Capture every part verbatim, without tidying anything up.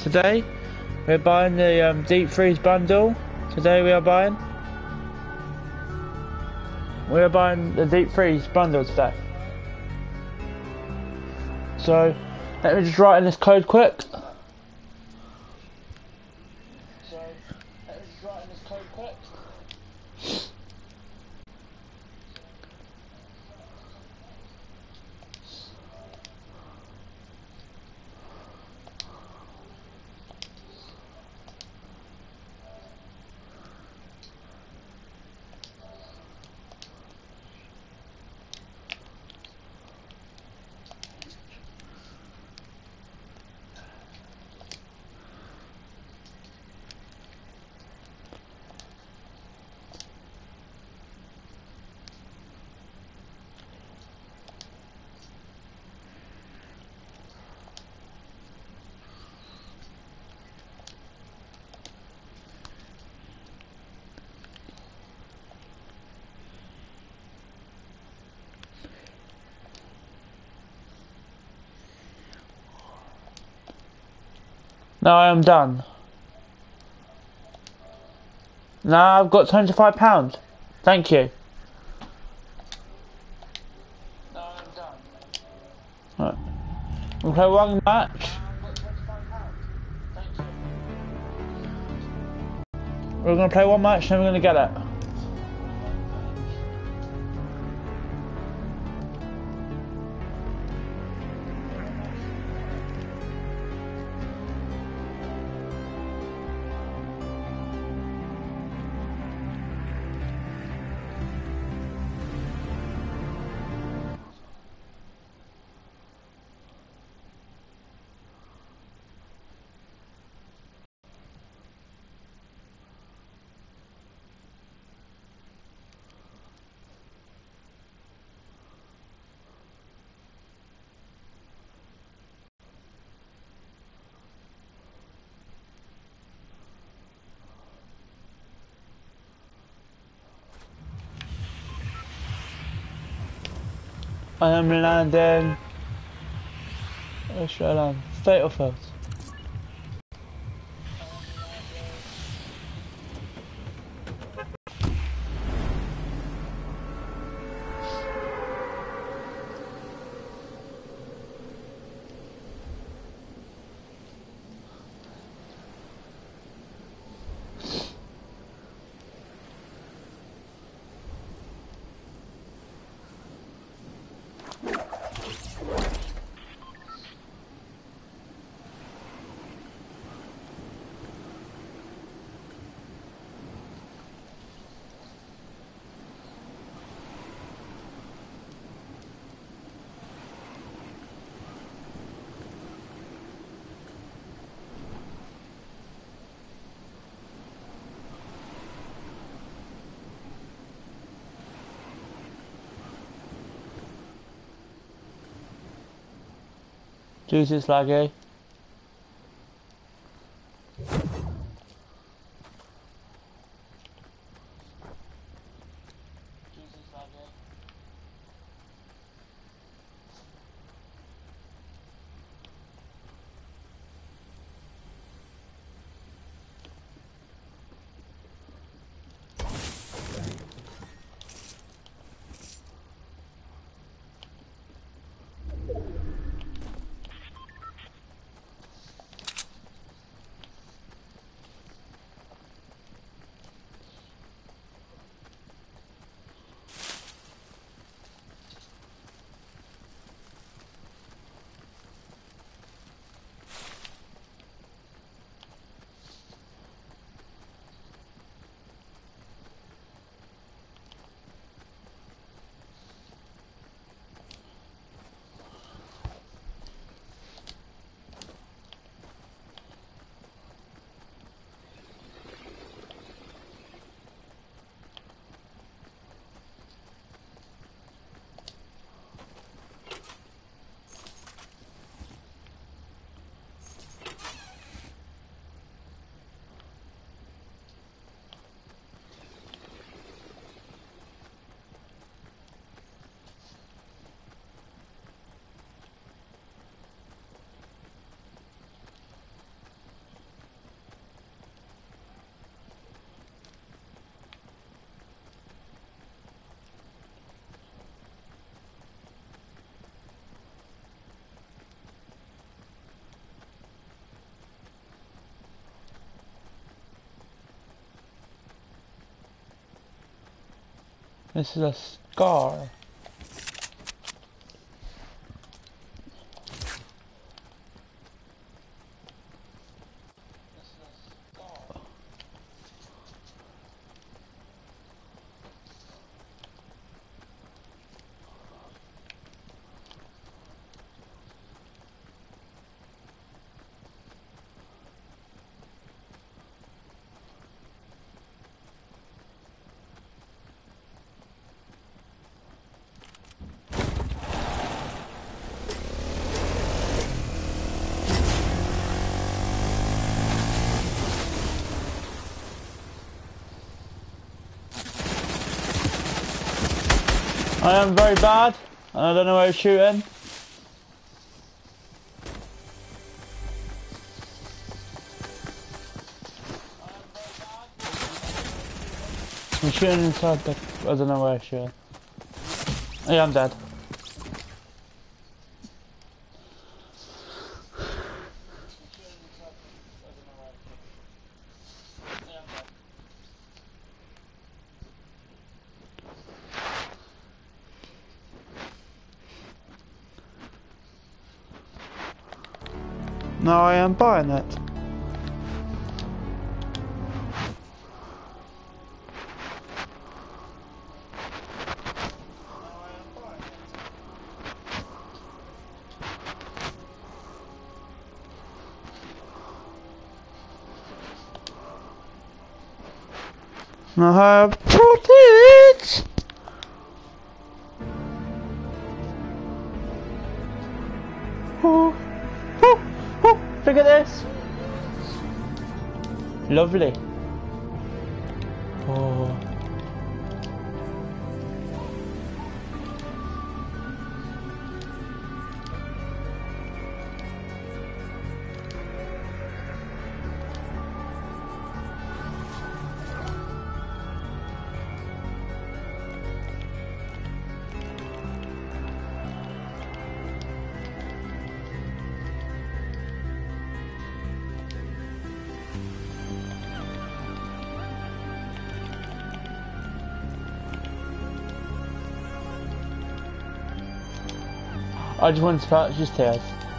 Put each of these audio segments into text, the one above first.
Today we're buying the um, deep freeze bundle. Today we are buying. We are buying the deep freeze bundle today. So let me just write in this code quick. So let me just write in this code quick. Now I am done. Now I've got twenty-five pounds. Thank you. Now I'm done. Right. We'll play one match. We're going to play one match and then we're going to get it. I am landing. Where should I land? State or field? Jesus laggy. This is a scar. I am very bad, and I don't know where he's shooting. I'm shooting inside the... I don't know where he's shooting. Yeah, I'm dead. No, I am buying it. I have proteins. Oh, oh, oh, look at this. Lovely. Oh. I just want to purchase tears.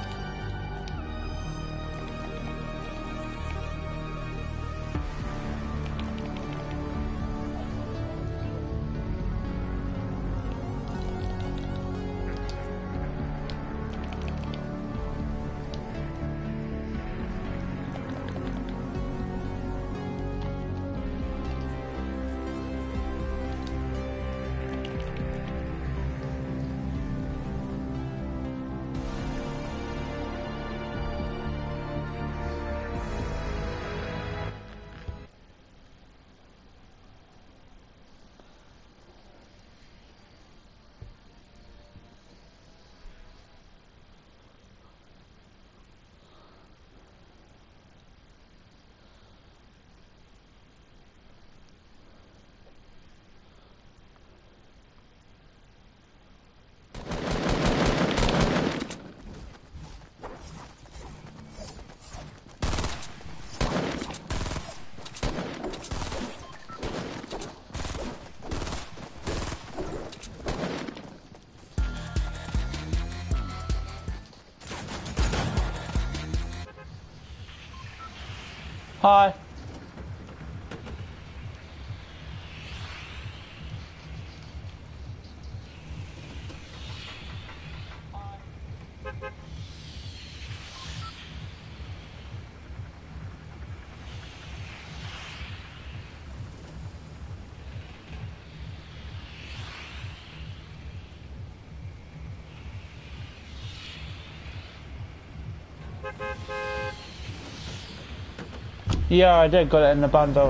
Hi. Yeah, I did got it in the bundle.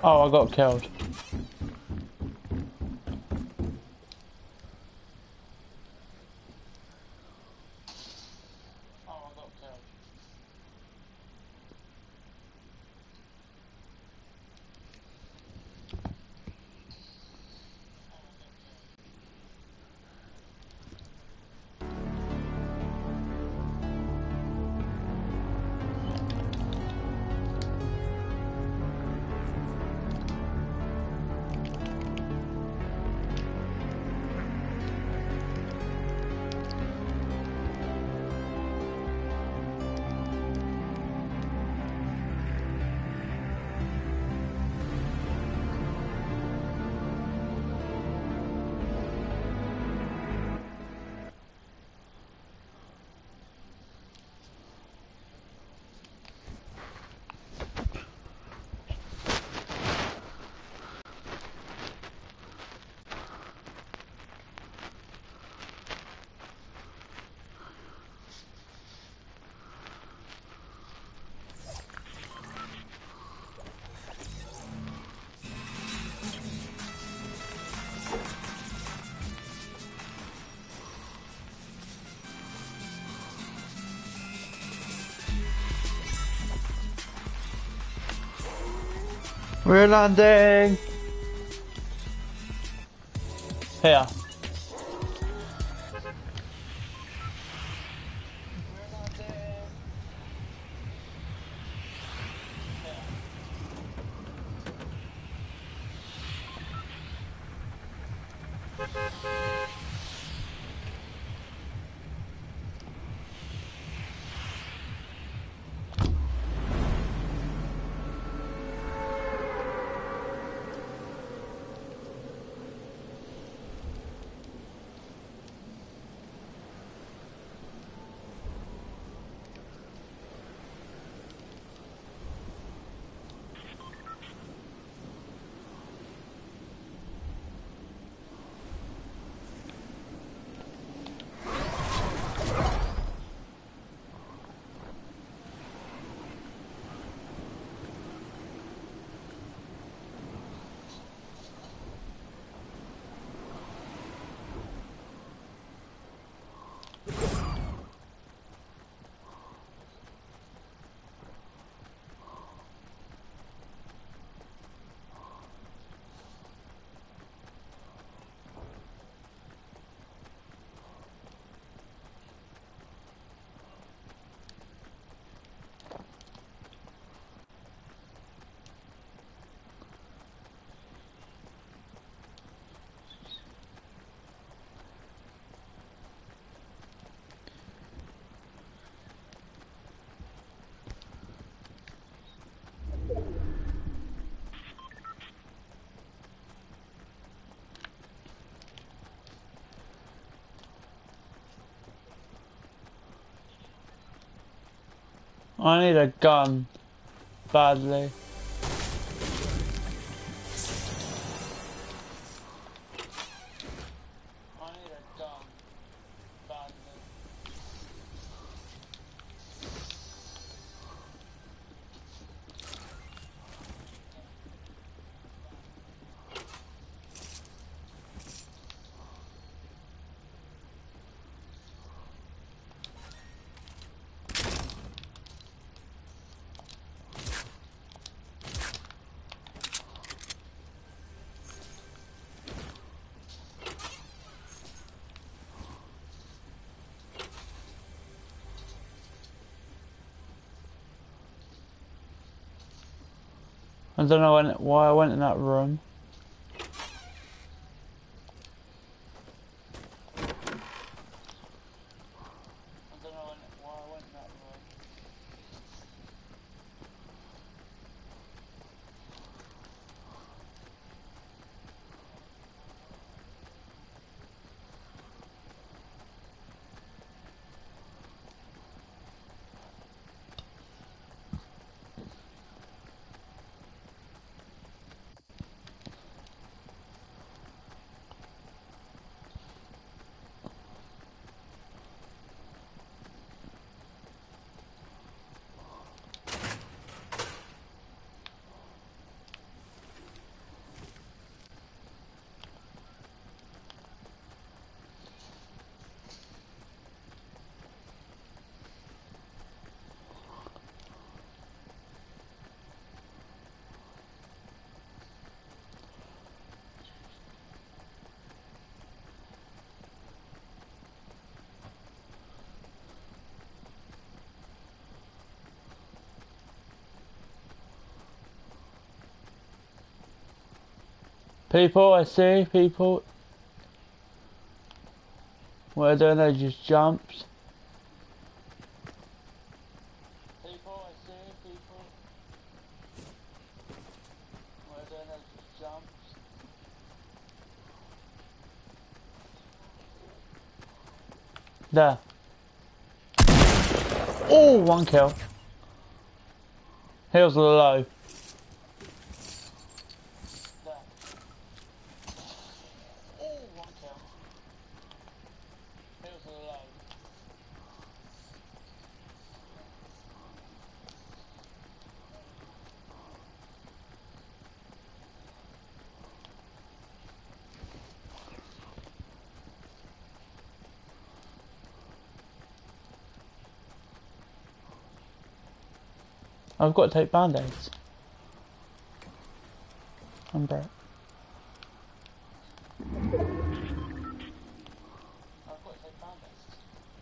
Oh, I got killed. We're landing! Here. I need a gun. Badly. I need a gun. Badly. I don't know when, why I went in that room. People, I see people. What are they doing? They just jumped. People, I see people. What are they doing? They just jumped. There. Oh, one kill. Heals low. There. Oh, one kill. Heals low. I've got to take band-aids. I'm back. I've got to take band-aids.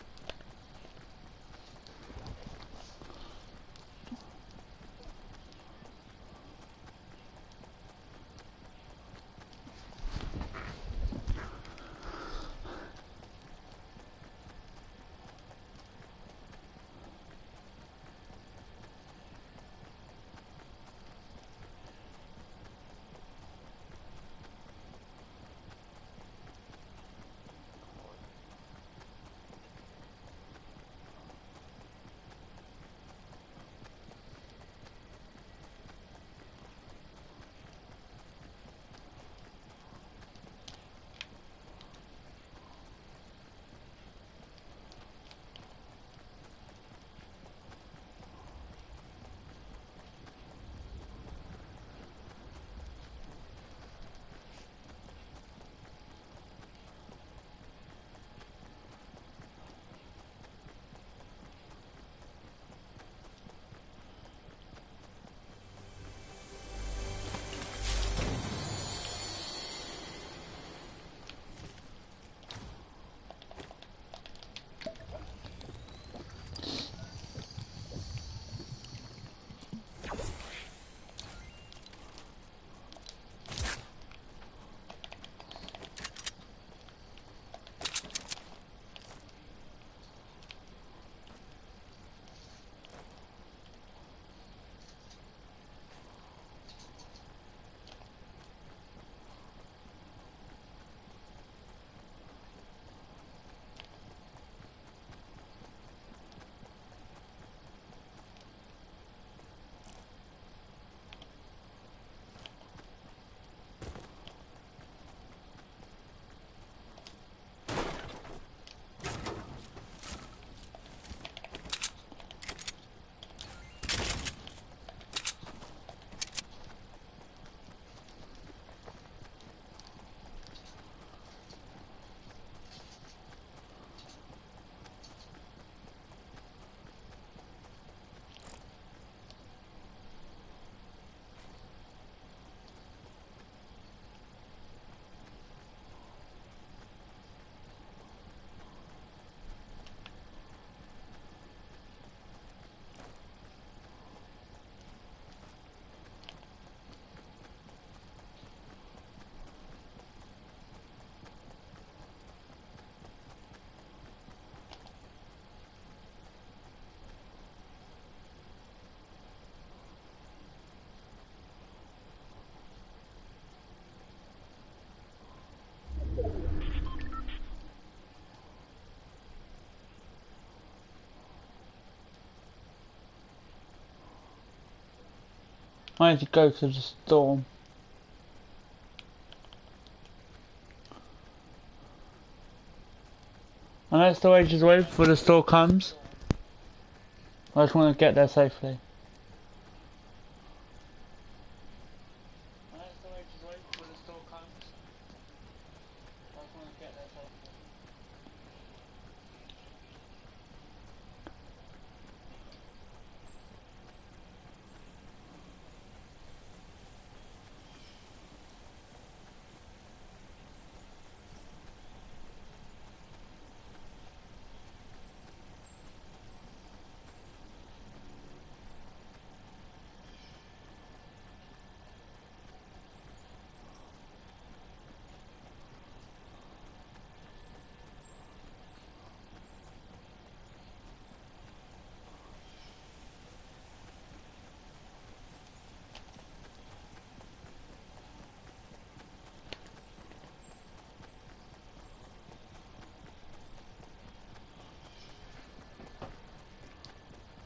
I need to go to the storm. I know it's still ages away before the storm comes. I just want to get there safely. I know it's still ages away before the storm comes. I just want to get there safely.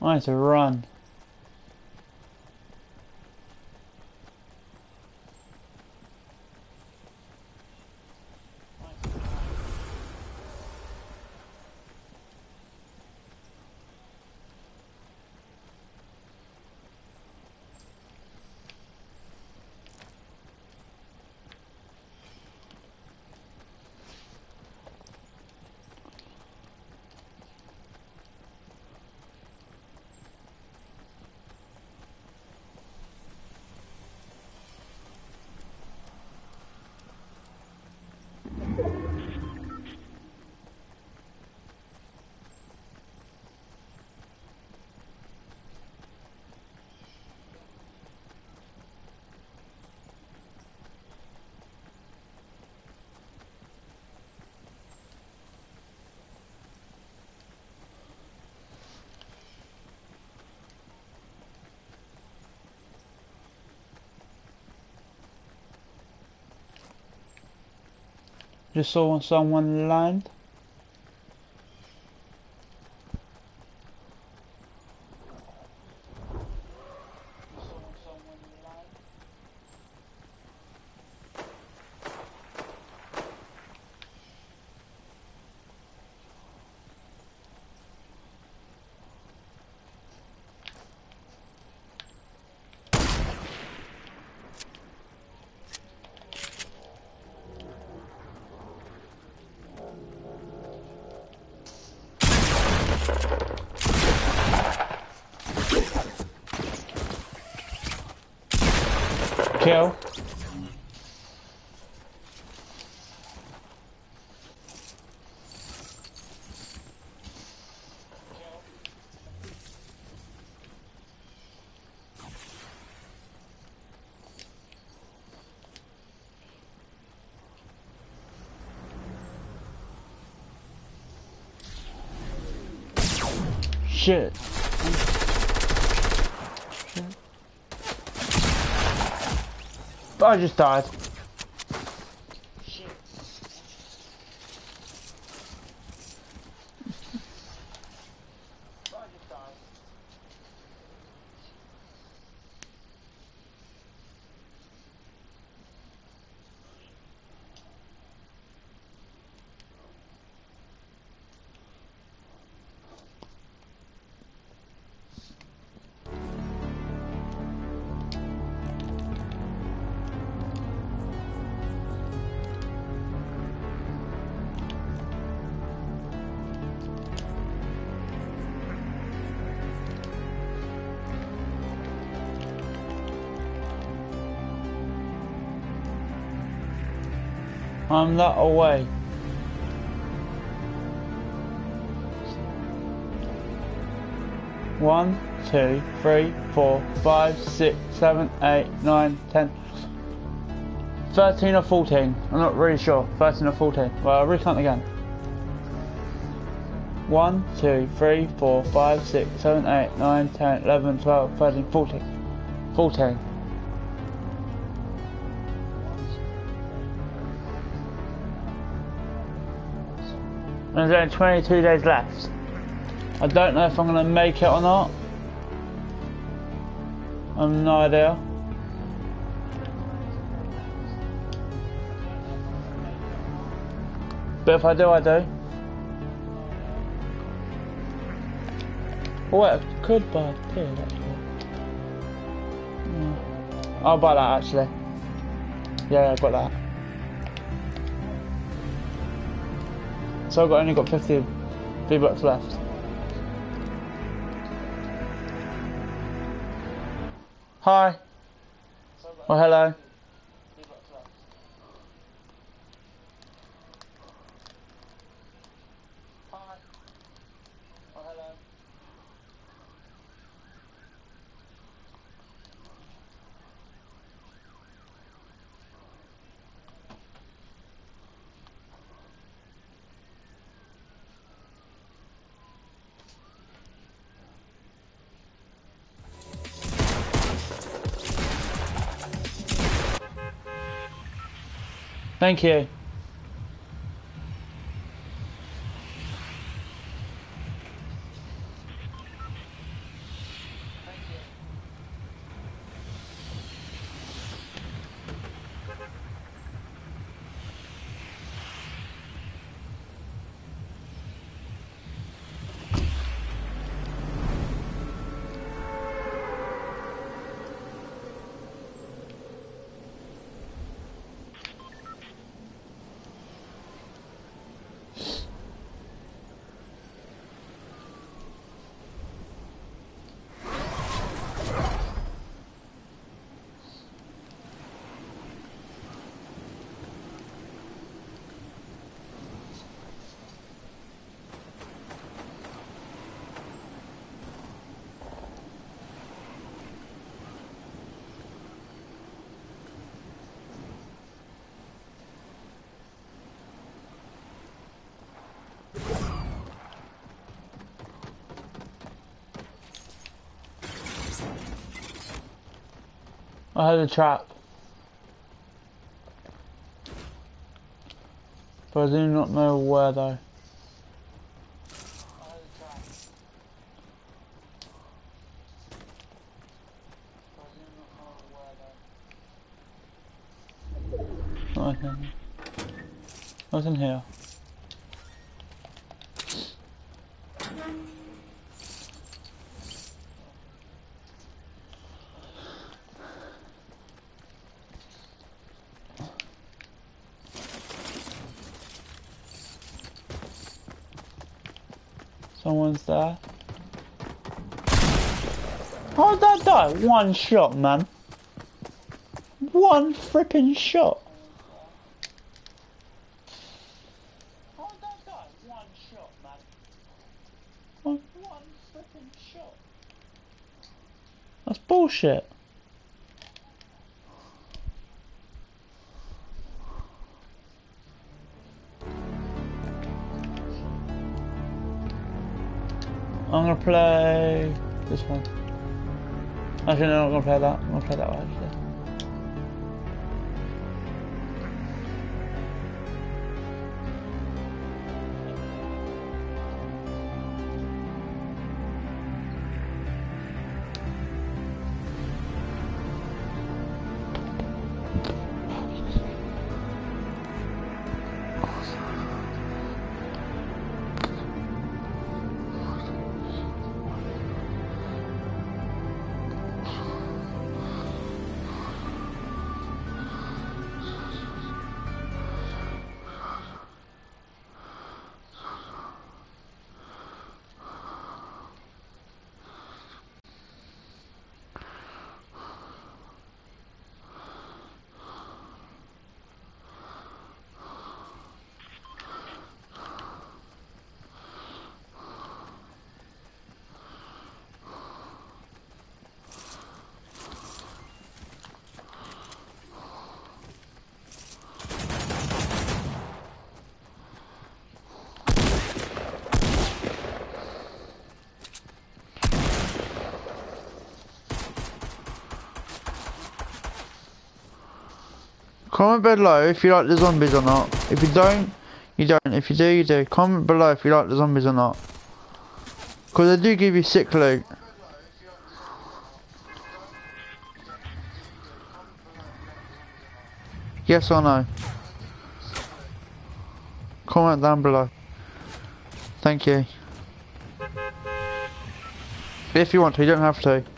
I need to run. Just saw someone land. Kill. Shit. I just died. I'm that away. One, two, three, four, five, six, seven, eight, nine, ten, thirteen or fourteen. I'm not really sure. Thirteen or fourteen. Well, I'll recount again. One, two, three, four, five, six, seven, eight, nine, ten, eleven, twelve, thirteen, fourteen. Fourteen. And there's only twenty-two days left. I don't know if I'm going to make it or not. I have no idea. But if I do, I do. Oh, wait, I could buy a pill actually. Yeah. I'll buy that actually. Yeah, I've got that. So I've got, only got fifty V-Bucks left. Hi. Oh, hello. Thank you. I had a trap. But I do not know where though. Okay. What's in here? Someone's there. How did that die? One shot, man. One frippin' shot. How did that die? One shot, man. One, one frippin' shot. That's bullshit. I'm gonna play this one. Actually, no, I'm not gonna play that. I'm gonna play that one actually. Comment below if you like the zombies or not. If you don't, you don't. If you do, you do. Comment below if you like the zombies or not. Because they do give you sick loot. Yes or no? Comment down below. Thank you. If you want to, you don't have to.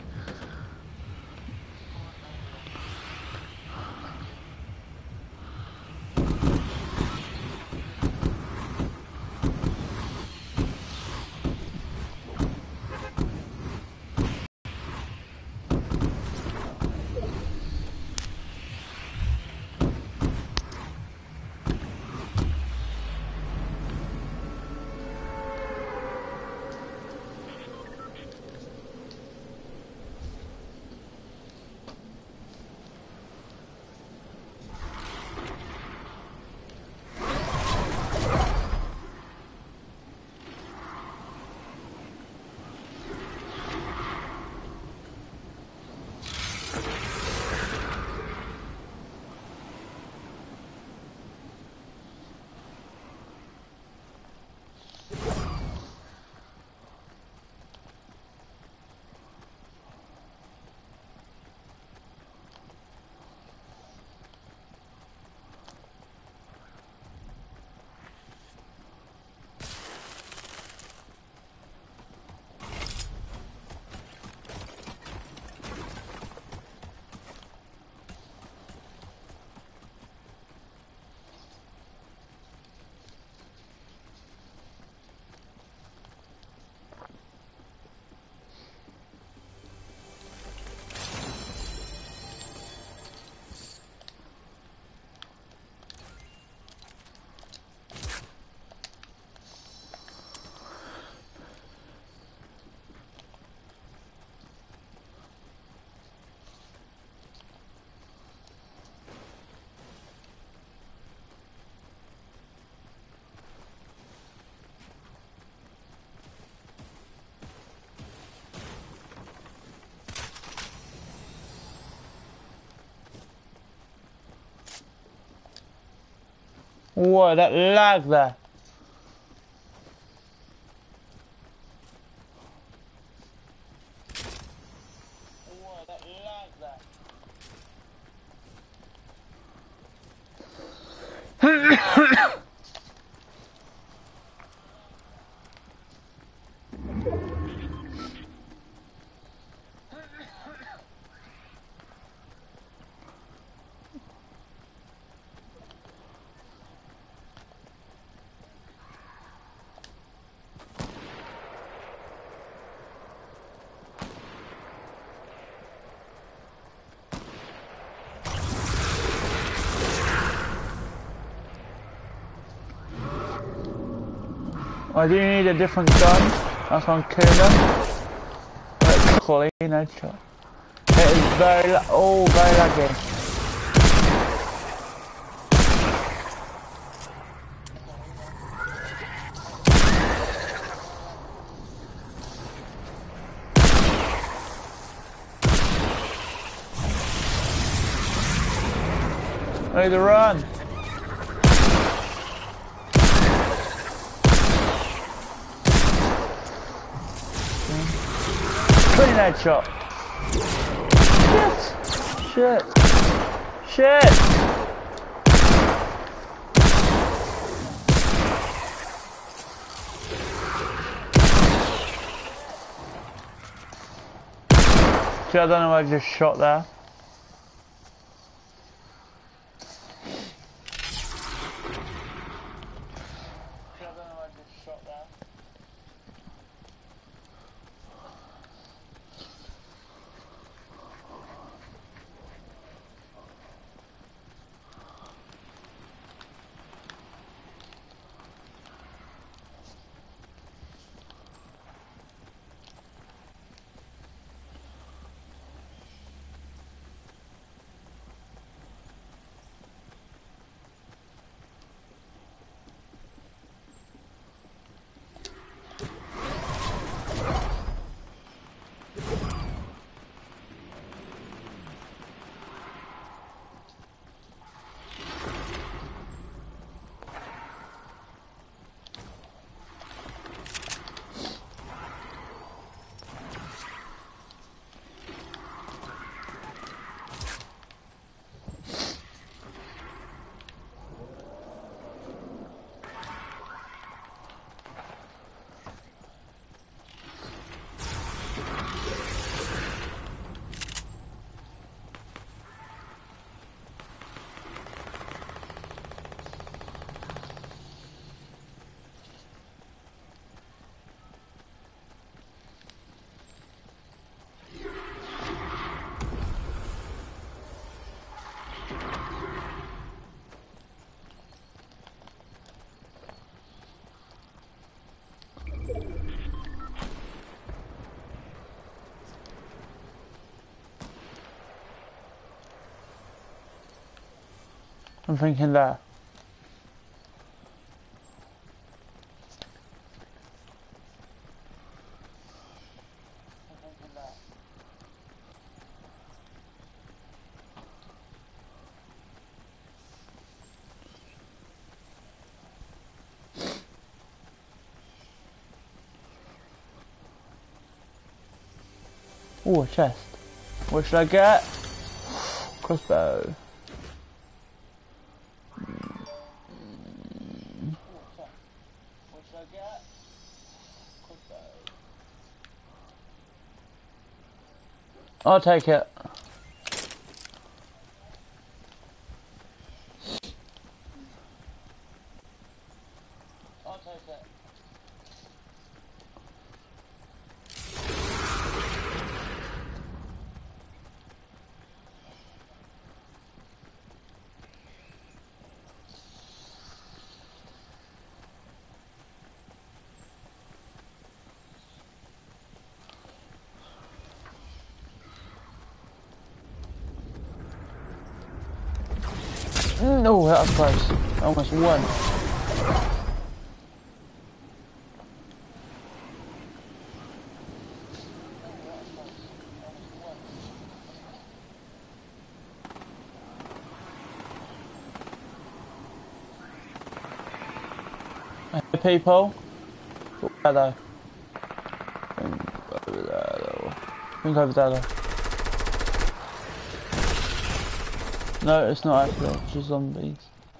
Whoa, that lag there. Whoa, that lag there. I do need a different gun. That's one killer. Clean headshot. It is very, oh, very laggy. I need to run. Clean headshot. Shit. Shit. Shit. Shit, I don't know why I just shot there. I'm thinking there. Oh, a chest. What should I get? Crossbow. I'll take it. I'll take it. No, that was close. Almost won. Hey people. Where though? Think over there though. Think over there though. No, it's not actually, it's just zombies.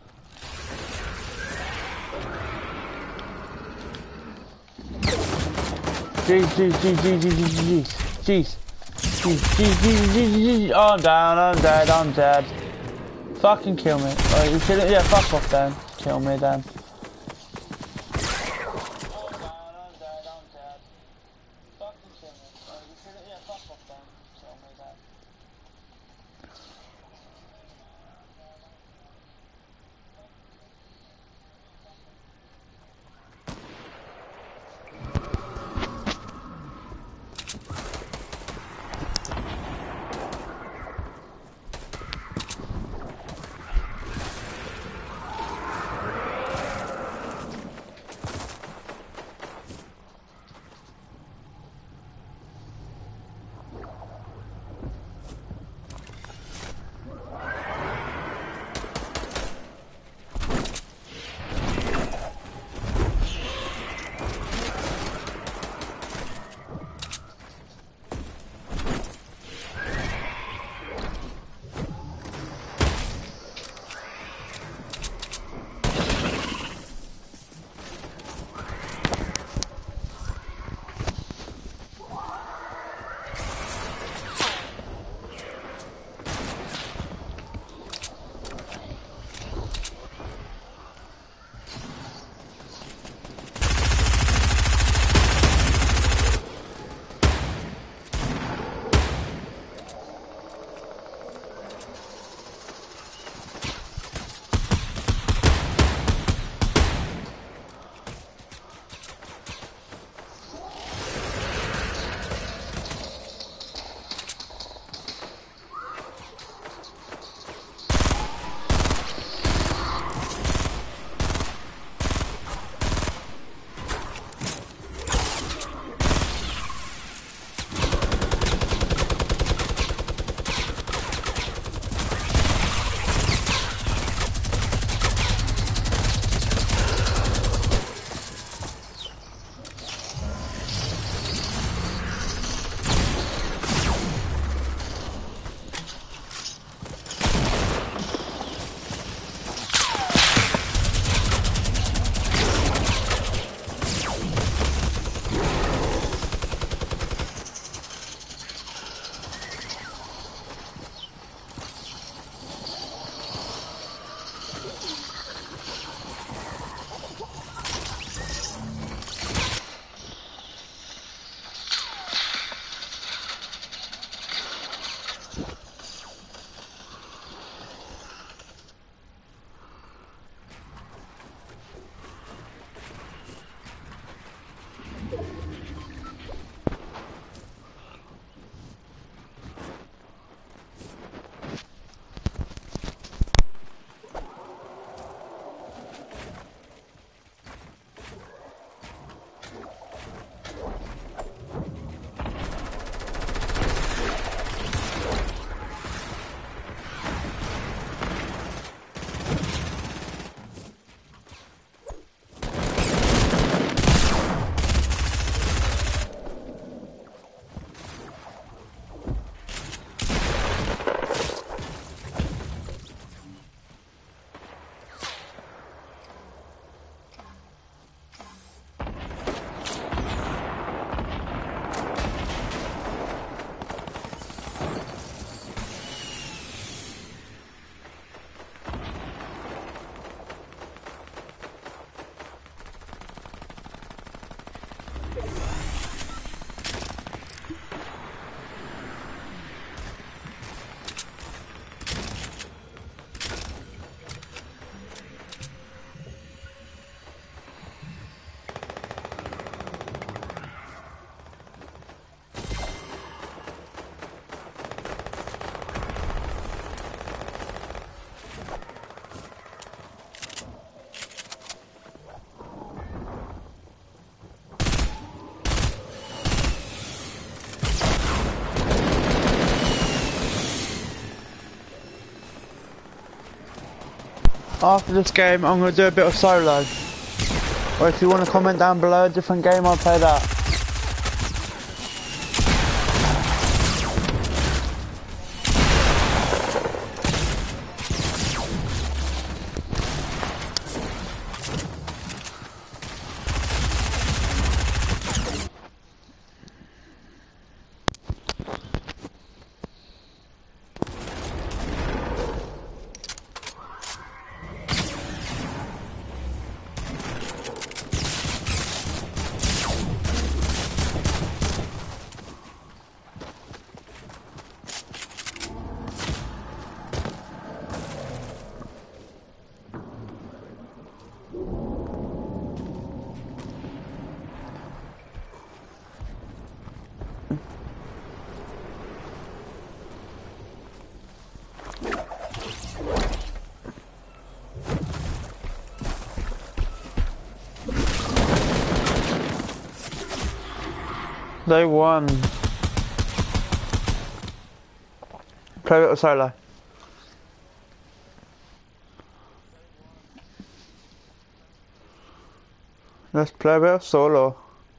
Jeez, jeez, jeez, jeez, jeez, jeez, jeez, jeez, jeez, jeez, jeez, jeez, oh, I'm down, I'm dead, I'm dead. Fucking kill me. Oh, you kidding? Yeah, fuck off then. Kill me then. After this game, I'm going to do a bit of solo. Or if you want to comment down below a different game, I'll play that. They won. Play it or solo? Let's play it or solo.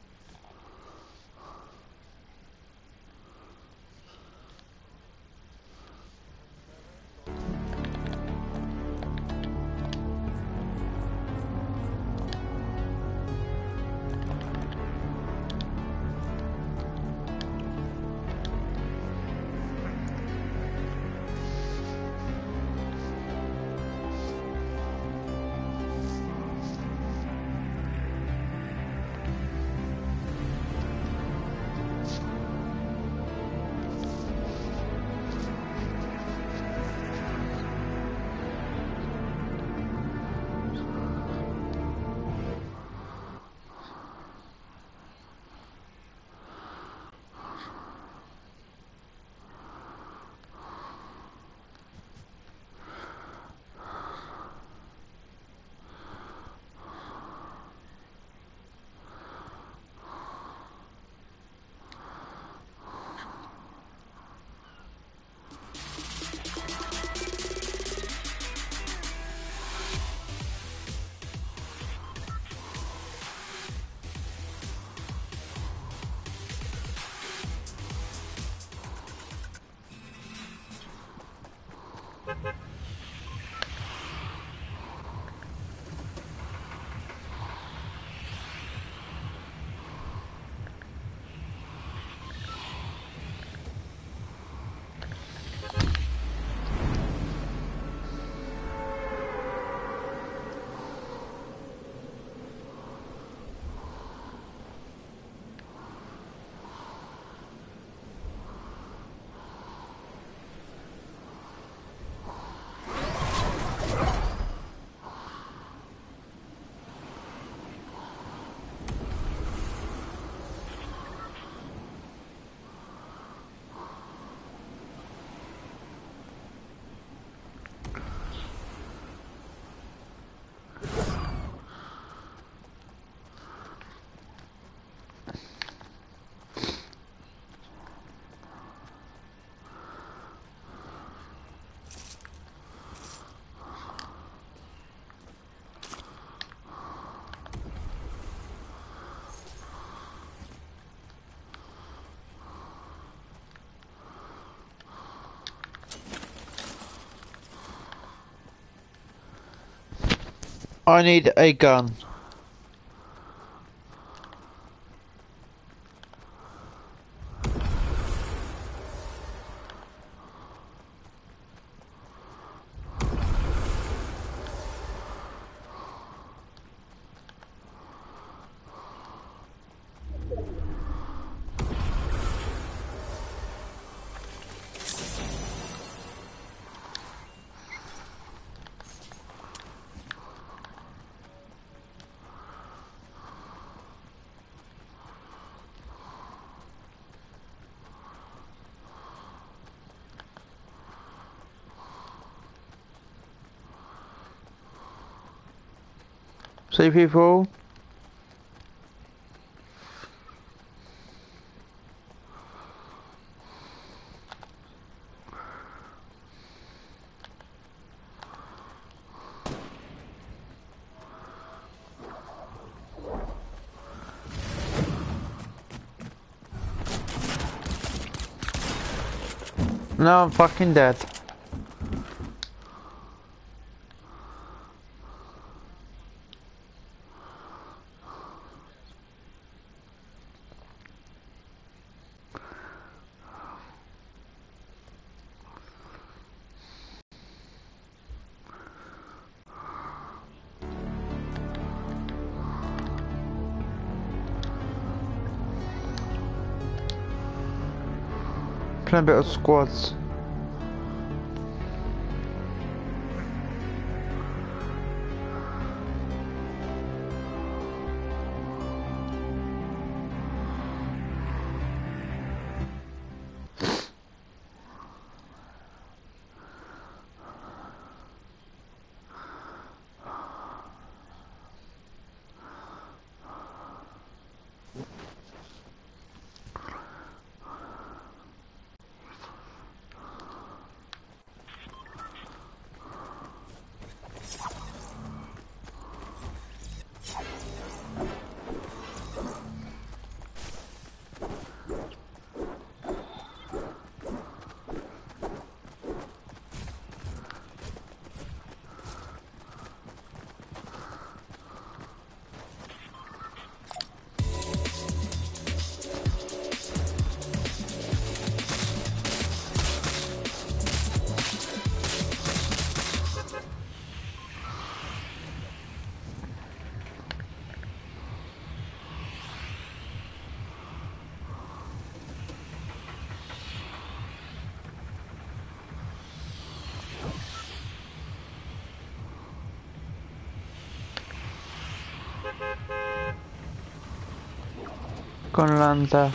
I need a gun. See people? No, I'm fucking dead. Playing a bit of squads. Gonna land there.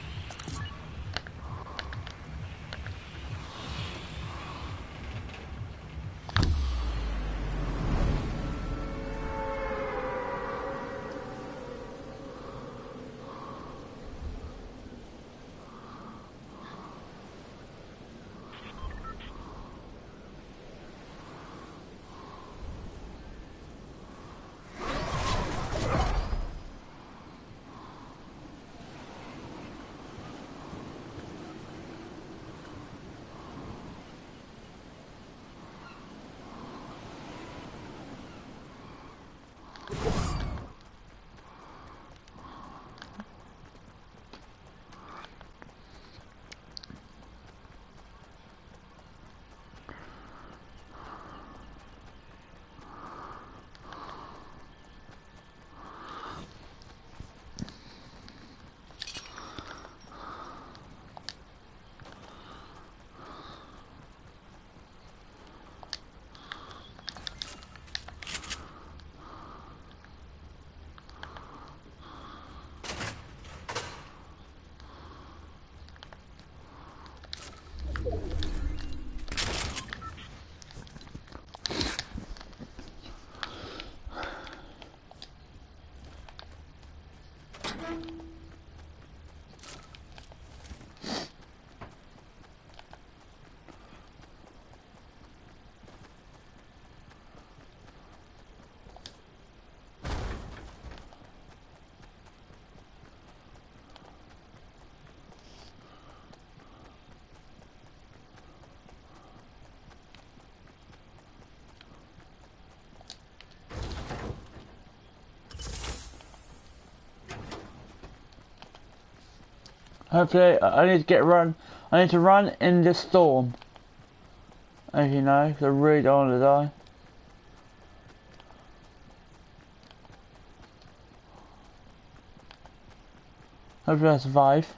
Hopefully, I need to get run. I need to run in this storm. As you know, 'cause I really don't want to die. Hopefully, I survive.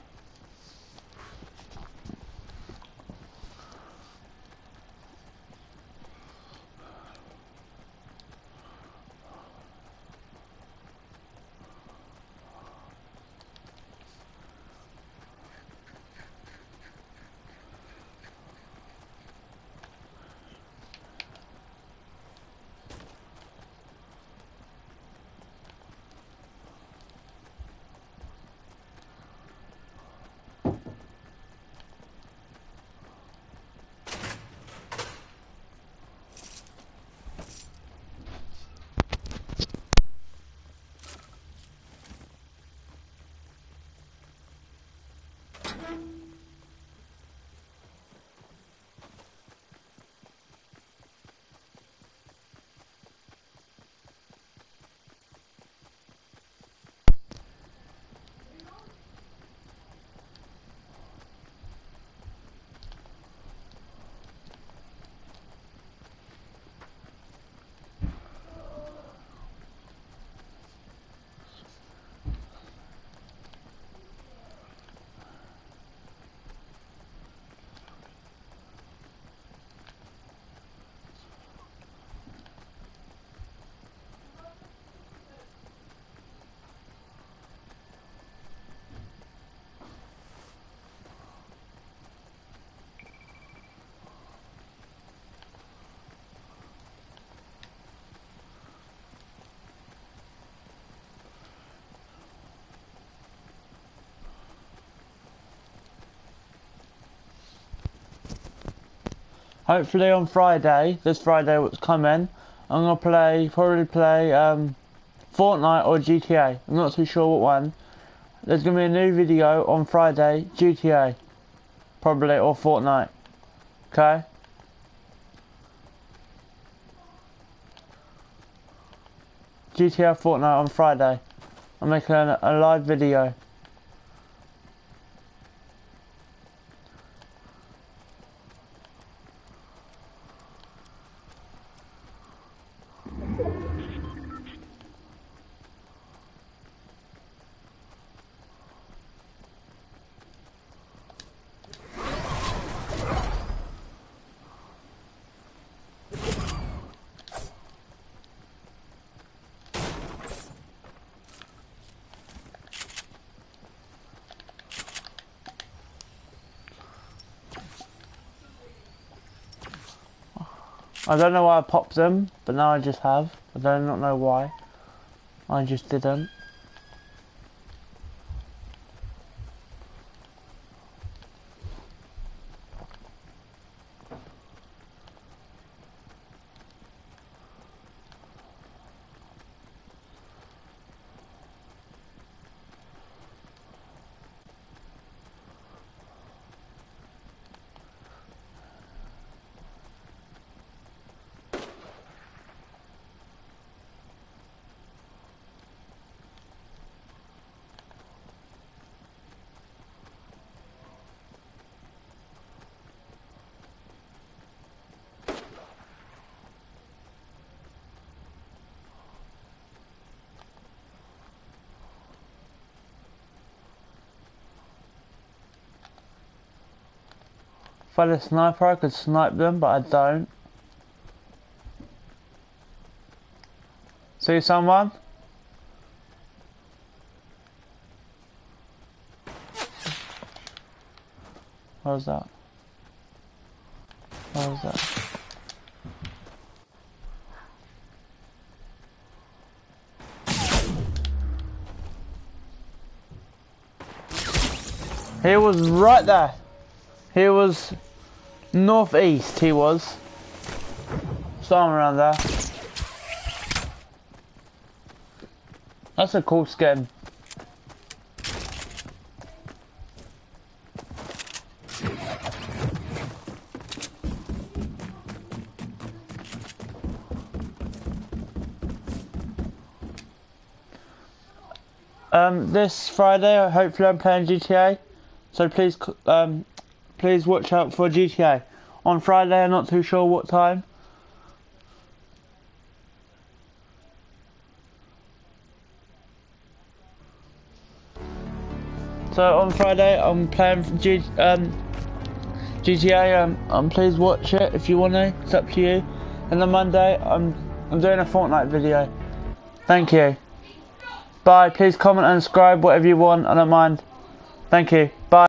hopefully on Friday, this Friday what's coming, I'm gonna play, probably play um, Fortnite or G T A. I'm not too sure what one. There's gonna be a new video on Friday, G T A, probably, or Fortnite. Okay. G T A Fortnite on Friday. I'm making a, a live video. I don't know why I popped them, but now I just have. I do not know why. I just didn't. If I had a sniper, I could snipe them, but I don't. See someone? What was that? What was that? He was right there. He was northeast, he was. Somewhere around there. That's a cool skin. Um, this Friday, hopefully I'm playing G T A. So please, um, please watch out for G T A. On Friday, I'm not too sure what time. So on Friday, I'm playing G um, G T A. Um, um, please watch it if you want to. It's up to you. And on Monday, I'm I'm doing a Fortnite video. Thank you. Bye. Please comment and subscribe, whatever you want. I don't mind. Thank you. Bye.